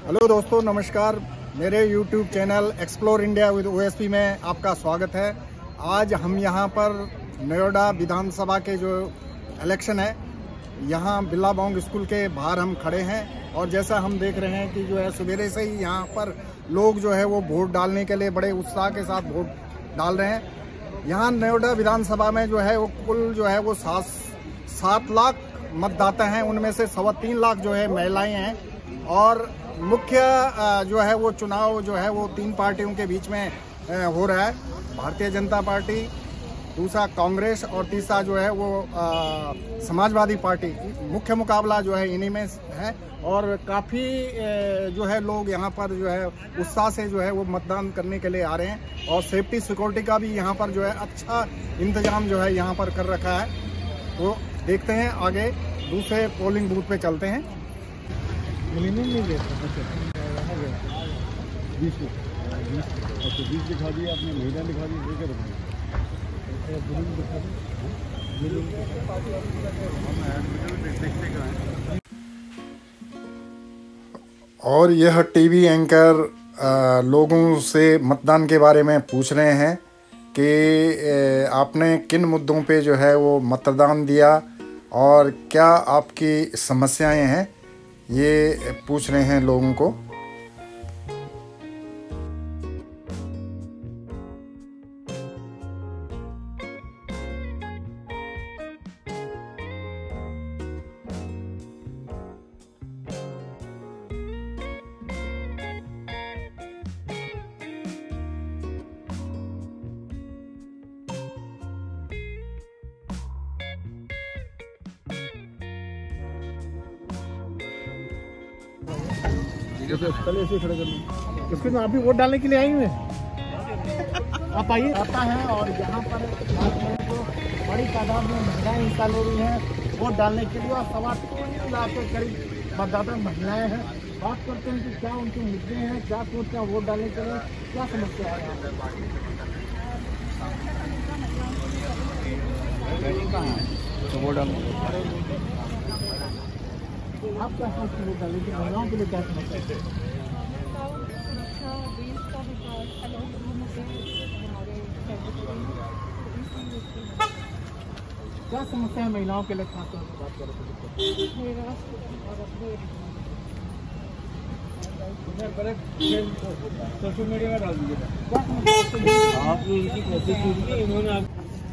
Hello दोस्तों, नमस्कार। मेरे YouTube channel explore India with OSP में आपका स्वागत है। आज हम यहाँ पर नोएडा विधानसभा के जो इलेक्शन है, यहाँ बिल्लाबोंग स्कूल के बाहर हम खड़े हैं और जैसा हम देख रहे हैं कि जो है सवेरे से ही यहाँ पर लोग जो है वो वोट डालने के लिए बड़े उत्साह के साथ वोट डाल रहे हैं। यहाँ नोएडा विधानसभा में जो है वो कुल जो है वो 7 लाख मतदाता हैं, उनमें से 3.25 लाख जो है महिलाएं हैं और मुख्य जो है वो चुनाव जो है वो 3 पार्टियों के बीच में हो रहा है। भारतीय जनता पार्टी, दूसरा कांग्रेस और तीसरा जो है वो समाजवादी पार्टी। मुख्य मुकाबला जो है इन्हीं में है और काफ़ी जो है लोग यहाँ पर जो है उत्साह से जो है वो मतदान करने के लिए आ रहे हैं और सेफ्टी सिक्योरिटी का भी यहाँ पर जो है अच्छा इंतजाम जो है यहाँ पर कर रखा है। तो देखते हैं आगे, दूसरे पोलिंग बूथ पे चलते हैं। मिनिमम नहीं देता 20 दिखा दिया आपने, महिला दिखा दी, और यह टीवी एंकर लोगों से मतदान के बारे में पूछ रहे हैं कि आपने किन मुद्दों पे जो है वो मतदान दिया और क्या आपकी समस्याएं हैं, ये पूछ रहे हैं लोगों को। पहले ऐसे खड़े कर लो। इसके में आप भी वोट डालने के लिए आई हुए आप आइए। आता है और यहाँ पर बड़ी तादाद में महिलाएं हिस्सा ले रही हैं वोट डालने के लिए और 3.25 लाख के करीब मतदाता महिलाएं हैं। बात करते हैं कि क्या उनके मुद्दे हैं, क्या सोचते हैं वोट डालने के लिए, क्या समस्या है तो वोट डालने। आप क्या सोचते हैं डालने की महिलाओं के लिए, क्या समस्या है? क्या समस्या है महिलाओं के लिए, खासतौर पर बात करें तो सोशल मीडिया में डाल दीजिएगा। आप इनकी कोशिश कीजिए, इन्होंने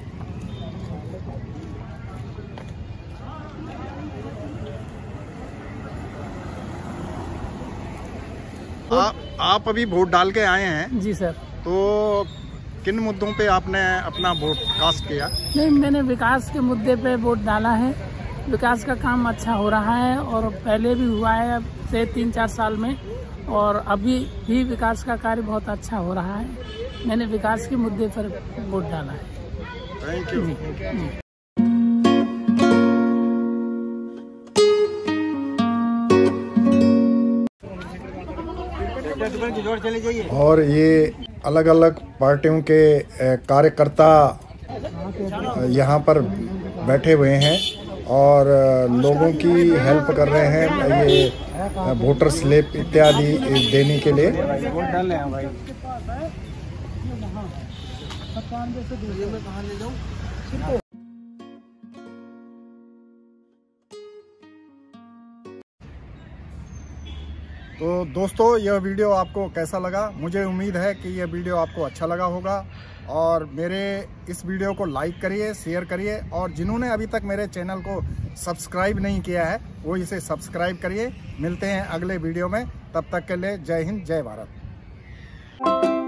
आप अभी वोट डाल के आए हैं? जी सर। तो किन मुद्दों पे आपने अपना वोट कास्ट किया? नहीं, मैंने विकास के मुद्दे पे वोट डाला है। विकास का काम अच्छा हो रहा है और पहले भी हुआ है अब से 3-4 साल में और अभी भी विकास का कार्य बहुत अच्छा हो रहा है। मैंने विकास के मुद्दे पर वोट डाला है। Thank you. और ये अलग अलग पार्टियों के कार्यकर्ता यहाँ पर बैठे हुए हैं और लोगों की हेल्प कर रहे हैं ये वोटर स्लिप इत्यादि देने के लिए। तो दोस्तों, यह वीडियो आपको कैसा लगा? मुझे उम्मीद है कि यह वीडियो आपको अच्छा लगा होगा और मेरे इस वीडियो को लाइक करिए, शेयर करिए और जिन्होंने अभी तक मेरे चैनल को सब्सक्राइब नहीं किया है वो इसे सब्सक्राइब करिए। मिलते हैं अगले वीडियो में, तब तक के लिए जय हिंद, जय भारत।